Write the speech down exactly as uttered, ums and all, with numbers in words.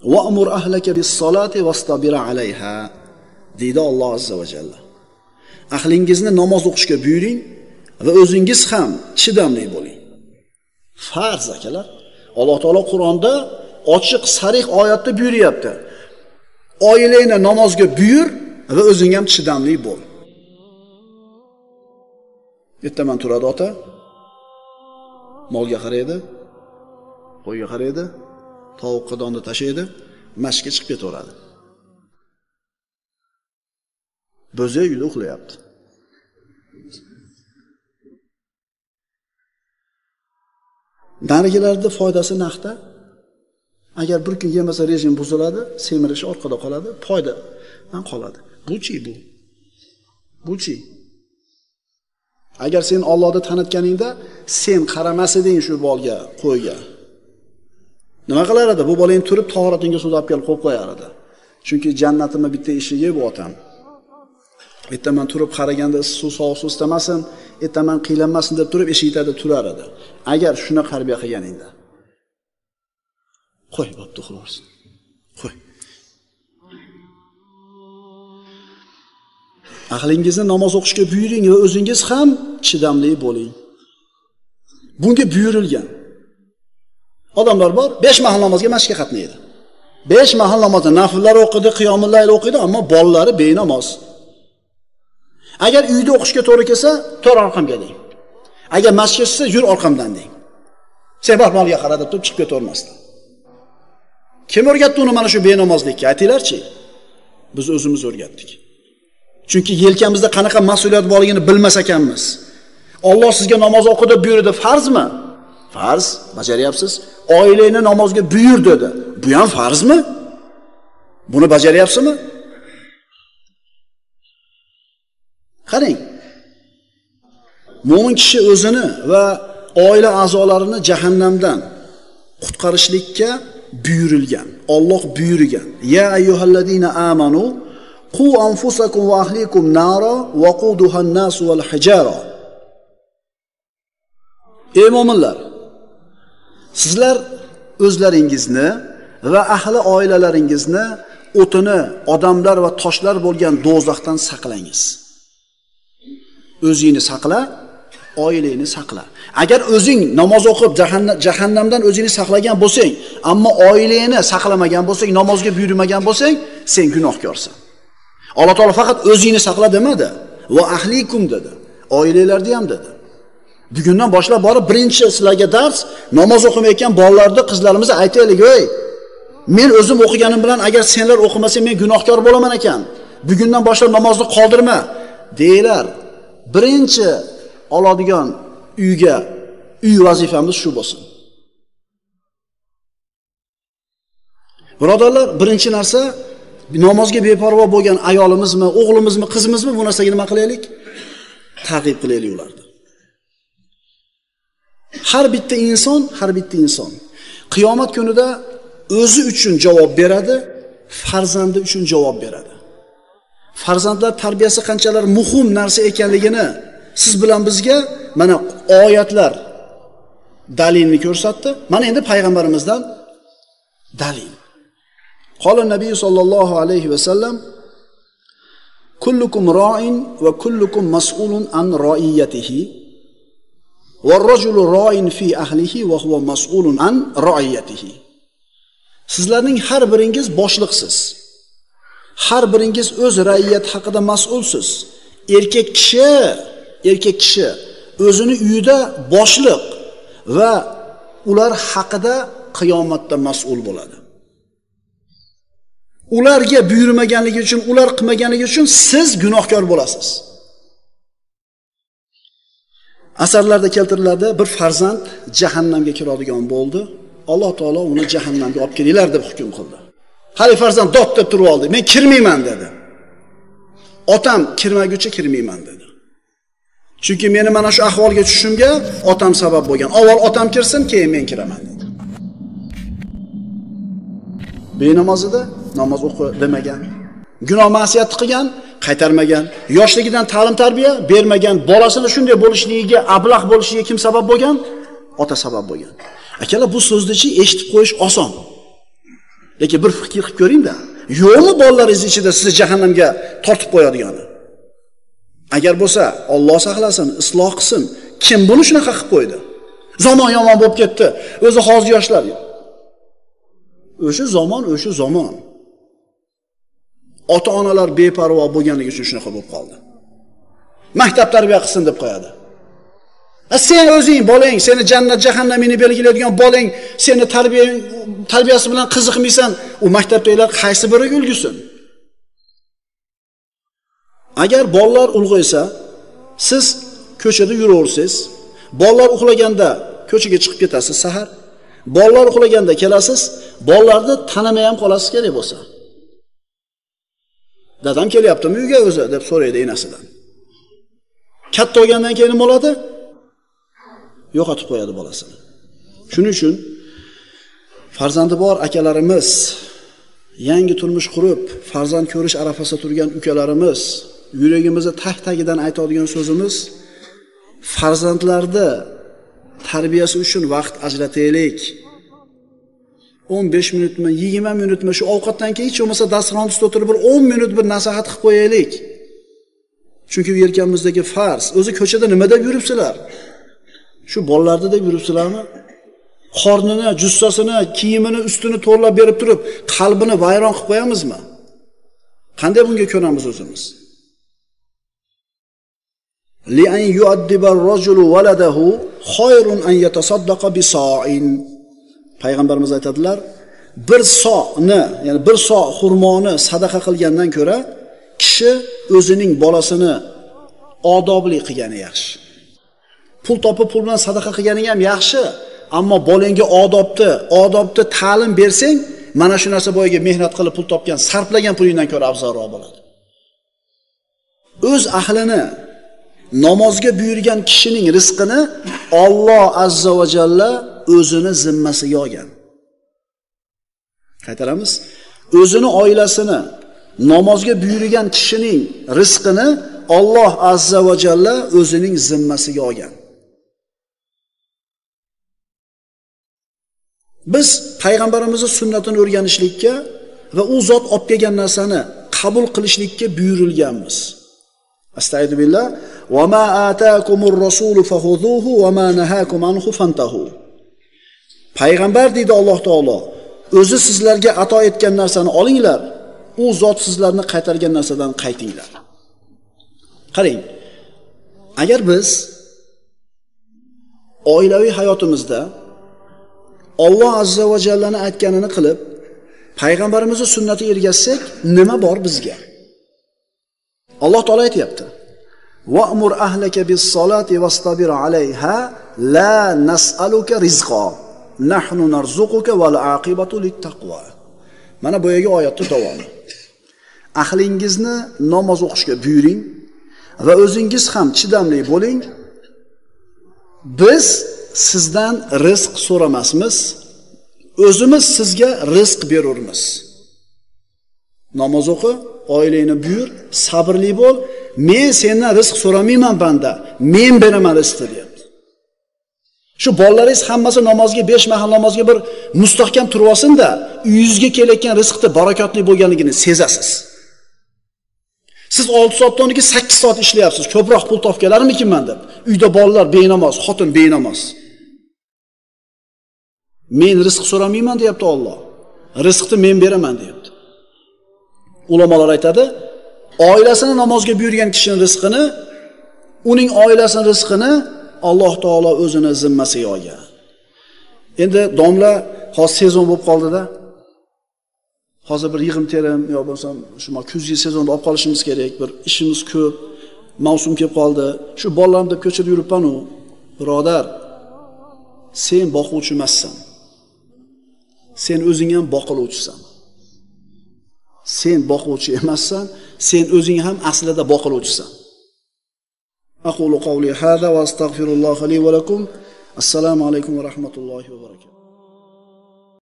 Va'mur ahlaka bis-solati wastabir 'alayha. deydi Alloh azza va jalla. Ahlingizni namoz o'qishga buyuring va o'zingiz ham chidamli bo'ling. Farz akalar. Alloh taolo Qur'onda ochiq, sarih oyatda buyuryapti. Oilangni namozga buyur va o'zing ham chidamli bo'l. Ertaman turadi ota. Molga qaraydi, qo'yga qaraydi, tovuqqa donni tashlaydi, mashqqa chiqib ketaveradi. Bo'zi uyda uxlayapti. Narigilarda foydasi naqda. Agar bir kun yemasa rejim buziladi, semirish orqada qoladi, foyda ham qoladi. Bu-chi bu. Bu-chi. Agar sen Allohni tanitganingda, sen qaramas eding shu bolga, qo'yga. Nima qilar edi? Bu bolang turib tahoratingga suv olib kelib qo'yib qo'yar edi. Chunki jannatimning bitta eshigi bu otam. Ertaman turib qaraganda suv sovuq suv istamasin, ertaman qiylanmasin deb turib eshikda turar edi. Agar shuni tarbiya qilganingda. Qo'y, bo'pti, uxlaversin. Qo'y. Ahlingizni namoz o'qishga buyuring va o'zingiz ham chidamli bo'ling. Bunga buyurilgan. Odamlar bor, besh mahal namozga masjidga qatnaydi. besh mahal namozda nafllar o'qidi, qiyomul layl o'qidi, ammo bolalari benamoz. Agar uyda o'qishga to'g'ri kelsa, to'g'ri orqamga deng. Agar masjidga tushsa, yur orqamdan deng. Sen bor molga qara deb chiqib ketavermasdan. Kim o'rgatdi uni mana shu benamozlikka? Aytinglarchi. Biz o'zimiz o'rgatdik. Chunki yelkamizda qanaqa mas'uliyat borligini bilmas ekanmiz. Alloh sizga namoz o'qi deb buyurdi, farzmi? Farz, bajaryapsiz. Oilangni namozga buyur dedi. Bu ham farzmi? Buni bajaryapsizmi? Qarang. Mo'min kishi o'zini va oila a'zolarini jahannamdan qutqarishlikka buyurilgan. Alloh buyurgan. Ya ayyuhallazina amanu qu anfusakum va ahlikum nara waquduha an-nas wal hijara. Ey mo'minlar, sizlar o'zlaringizni va ahli oilalaringizni o'tini, odamlar va toshlar bo'lgan do'zaxdan saqlangiz. O'zingni saqla, oilangni saqla. Agar o'zing namoz o'qib jahannamdan o'zingni saqlagan bo'lsang, ammo oilangni saqlamagan bo'lsang, namozga buyurmagan bo'lsang, sen gunohkorsan. Alloh taolo faqat o'zingni saqla demadi, va ahlikum dedi. Oilalarni ham dedi. Bugundan boshlab borib birinchi sizlarga dars, namoz o'qimayotgan bolalarni, qizlarimizni aytaylik, "Ey, men o'zim o'qiganim bilan agar senlar o'qimasang men gunohkor bo'laman ekan. Bugundan boshlab namozni qoldirma" deylar. Birinchi oladigan uyga, uy vazifamiz shu bo'lsin. Birodarlar, birinchi narsa namozga beparvo bo'lgan ayolimizmi, o'g'limizmi, qizimizmi bu narsaga nima qilaylik? Targ'ib qilaylik ularni. Har bitta inson, har bitta inson qiyomat kunida o'zi uchun javob beradi, farzandi uchun javob beradi. Farzandlar tarbiyasi qanchalar muhim narsa ekanligini siz bilan bizga mana oyatlar dalilni ko'rsatdi. Mana endi payg'ambarimizdan dalil. Qala Nabiy sallallohu alayhi va sallam: "Kullukum ra'in va kullukum mas'ulun an ra'iyatihi va ar-rajulu ra'in fi ahlihi va huwa mas'ulun an ra'iyatihi." Sizlarning har biringiz boshliqsiz. Har biringiz o'z ra'iyat haqida mas'ulsiz. Erkak kishi, erkak kishi o'zini uyida boshliq va ular haqida qiyomatda mas'ul bo'ladi. Ularga buyurmaganligi uchun, ular qilmaganligi uchun siz gunohkor bo'lasiz. Asarlarda keltiriladi, bir farzand jahannamga kiradigan bo'ldi. Alloh taolo uni jahannamga olib kelinglar deb hukm qildi. Hali farzand dod deb turib oldi. Men kirmayman dedi. Otam kirmaguncha kirmayman dedi. Chunki meni mana shu ahvolga tushishimga otam sabab bo'lgan. Avval otam kirsin, keyin men kiraman dedi. Benamozida namoz o'qi demagan. Gunoh ma'siyat qilgan, qaytarmagan. Yoshligidan ta'lim tarbiya bermagan. Bolasini shunday bo'lishligiga, ablah bo'lishiga kim sabab bo'lgan? Ota sabab bo'lgan. Akalar, bu so'zni-chi eshitib qo'yish oson. Lekin bir fikr qilib ko'ring-da. Yo'qmi bolalaringiz ichida sizni jahannamga tortib qo'yadigani? Agar bo'lsa, Alloh saqlasin, isloh qilsin. Kim buni shunaqa qilib qo'ydi? Zamon yomon bo'lib ketdi. O'zi hozir yoshlar. O'sha zamon, o'sha zamon. Ota-onalar beparvo bo'lganligi uchun shunaqa bo'lib qoldi. Maktab tarbiya qilsin deb qo'yadi. Sen o'zing bolang, seni jannat jahannamini belgilaydigan bolang, seni tarbiya tarbiyasi bilan qiziqmaysan, u maktabdagilar qaysi biriga ulgusin? Agar bolalar ulg'aysa, siz ko'chada yuraversangiz, bolalar uxlaganda ko'chaga chiqib ketasiz sahar. Bolalar uxlaganda kelasiz, bolalarni tanamay ham qolasiz kerak bo'lsa. Dadam kelyaptimi uyga o'zi deb so'raydi enasidan. Katta bo'lgandan keyin nima bo'ladi? Yo'qotib qo'yadi bolasini. Shuning uchun farzandi bor akalarimiz, yangi turmush qurib, farzand ko'rish arafasida turgan ukalarimiz, yuragimizni tag-tagidan aytadigan so'zimiz, farzandlarni tarbiyasi uchun vaqt ajrataylik. o'n besh minutmi, yigirma minutmi shu ovqatdan keyin hech bo'lmasa dasturxon ustida o'tirib bir o'n minut bir nasihat qilib qo'yaylik. Chunki u yelkamizdagi farz. O'zi ko'chada nima deb yuribsizlar? Shu bolalarni deb yuribsizlarmi? Qornini, jussasini, kiyimini, ustini to'g'rilab berib turib, qalbini vayron qilib qo'yamizmi? Qanday bunga ko'ramiz o'zimiz? Li an yu'addiba ar-rajulu waladahu khayrun an yatasaddaqa bi sa'in. Payg'ambarimiz aytadilar, bir so'ni, ya'ni bir so' xurmoni sadaqa qilgandan ko'ra, kishi o'zining bolasini odobli qilgani yaxshi. Pul topib pul bilan sadaqa qilganing ham yaxshi, ammo bolangga odobni, odobni ta'lim bersang, mana shu narsa boyiga mehnat qilib pul topgan, sarflagan pulingdan ko'ra afzalroq bo'ladi. O'z ahlini namozga buyurgan kishining rizqini Alloh azza va jalla o'zini zimmasiga olgan. Qaytaramiz. O'zini oilasini namozga buyurgan kishining rizqini Alloh azza va jalla o'zining zimmasiga olgan. Biz payg'ambarimizning sunnatini o'rganishlikka va u zot olib kelgan narsani qabul qilishlikka buyurilganmiz. Astagfiru billah. Va ma ataakumur rasulu fahuzuhu va ma nahakum anhu fantahu. Payg'ambar deydi Alloh taolo, o'zi sizlarga ato etgan narsani olinglar, u zot sizlarni qaytargan narsadan qaytinglar. Qarang. Agar biz oilaviy hayotimizda Alloh azza va jallani aytganini qilib, payg'ambarimizning sunnatiga ergashsak, nima bor bizga? Alloh taolo aytayapti: "Wa'mur ahlaka bis-solati wastabir 'alayha, la nas'aluka rizqa, nahnu narzuquka wal 'aqibatu lit-taqwa." Mana bu yergi oyatning davomi. Ahlingizni namoz o'qishga buyuring va o'zingiz ham chidamli bo'ling. Biz sizdan rizq so'ramasmiz, o'zimiz sizga rizq berurmiz. Namoz o'qi, oilangni buyur, sabrli bo'l. Men sendan rizq so'ramayman banda, men beraman rizqni deyapti. Shu bolalaringiz hammasi namozga, besh mahal namozga bir mustahkam turib olsin-da, uyingizga kelayotgan rizqni barakotli bo'lganligini sezasiz. Siz olti soatdan keyin sakkiz soat ishlayapsiz. Ko'proq pul topganlarmikinman deb. Uyda bolalar benamoz, xotin benamoz. Men rizq so'ramayman deyapti Alloh. Rizqni men beraman deyapti. Ulamolar aytadi, oilasini namozga buyurgan kishining rizqini, uning oilasining rizqini Alloh taolo o'zini zimmasiga olgan. Endi domla hozir sezon bo'lib qoldi-da. Hozir bir yig'im terim yo bo'lsam, shu kuzgi sezonda olib qolishimiz kerak. Bir ishimiz ko'p, mavsum kelib qoldi. Shu bolalarim deb ko'chada yuribman-u, birodar, sen boquvchi emassan. Sen o'zing ham boqiluvchisan. Sen boquvchi emassan, sen o'zing ham aslida boqiluvchisan. Aqulu qawli hada va astagfirulloh li va lakum. Assalomu alaykum va rahmatullohi va barakatuh.